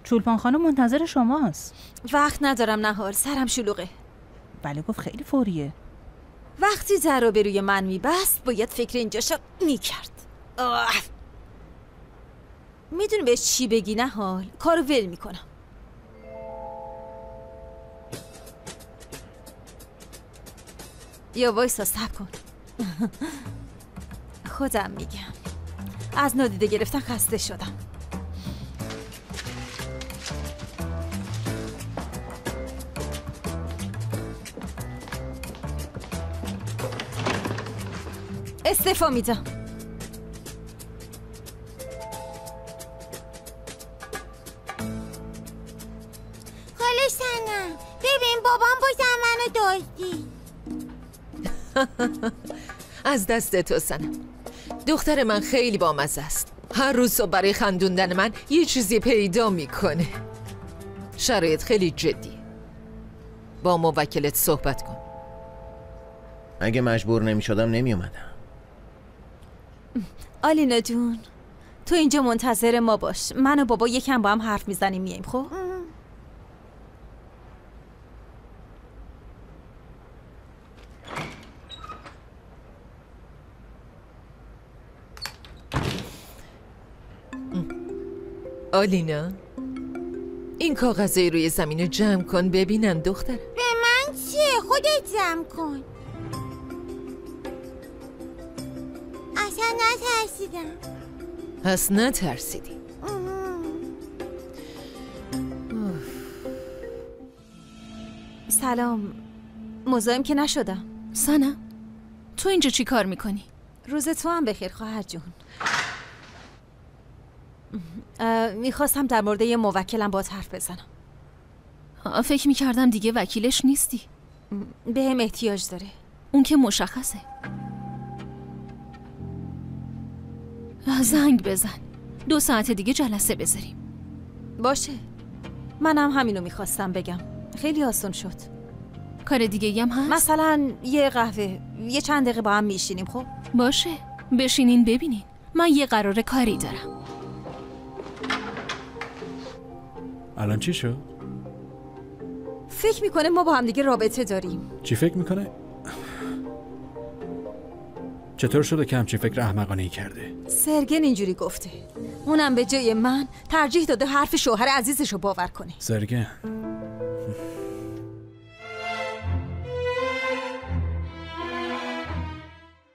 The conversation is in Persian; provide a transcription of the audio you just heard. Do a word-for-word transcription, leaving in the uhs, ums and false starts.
چولپان خانم منتظر شماست. وقت ندارم نهار، سرم شلوغه. بله گفت خیلی فوریه. وقتی در رو به روی من میبست باید فکر اینجاشو میکرد. میدونی بهش چی بگی نهار؟ کارو ول میکنم. یا وایسا صبر کن. خودم میگم از نادیده گرفتن خسته شدم. استعفا میدم. خاله سنم ببین بابام بازم منو دزدید. از دست تو سنم. دختر من خیلی بامزه است. هر روز صبح برای خندوندن من یه چیزی پیدا میکنه. شرایط خیلی جدی. با موکلت صحبت کن. اگه مجبور نمی شدم نمی اومدم. آلینا جون تو اینجا منتظر ما باش. من و بابا یکم با هم حرف میزنیم میایم. خب آلینا این کاغذای روی زمین رو جمع کن ببینم دختر. به من چیه؟ خودت جمع کن. اصلا نترسیدم. پس نترسیدی. سلام. مزاحم که نشدم. سنا تو اینجا چی کار میکنی؟ روز تو هم بخیر خواهر جون. میخواستم در مورد یه موکلم باهات حرف بزنم. فکر میکردم دیگه وکیلش نیستی. به هم احتیاج داره. اون که مشخصه. زنگ بزن. دو ساعت دیگه جلسه بذاریم. باشه. منم همینو میخواستم بگم. خیلی آسان شد. کار دیگه هم هست؟ مثلا یه قهوه، یه چند دقیقه با هم میشینیم. خب باشه. بشینین ببینین. من یه قرار کاری دارم. الان چی شد؟ فکر میکنه ما با هم دیگه رابطه داریم. چی فکر میکنه؟ چطور شده که همچین فکر احمقانه ای کرده؟ سرگن اینجوری گفته. اونم به جای من ترجیح داده حرف شوهر عزیزشو باور کنه. سرگن